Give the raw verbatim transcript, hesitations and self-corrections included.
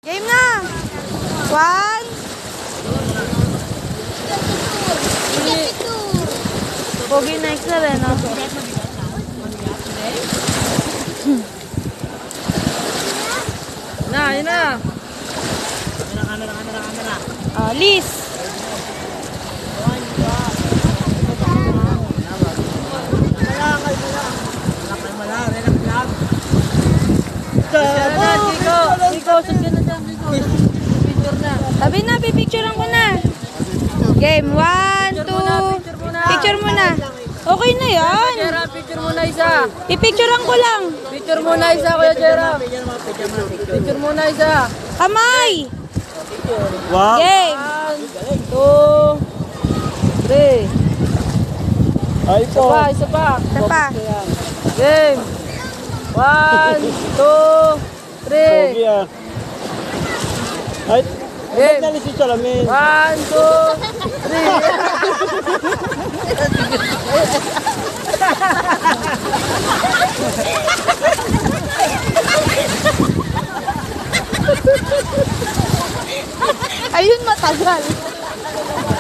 Game na! One. Pogi next na rin, no? Na, yun na. Uh, Liz. Sabi na, pipicturean ko na. Game, one, two. Picture muna. Okay na yan. Jera, picture muna isa. Pipicturean ko lang. Picture muna isa, Kuya Jera. Picture muna isa. Kamay. Wow. Game. One, two, three. Ay Isa po. pa, isa pa. Isa pa. Game. One, two, three. Pogi ah. Ay, Game. ba't nalis yung salamin? One, two, three. Ayun, matagal.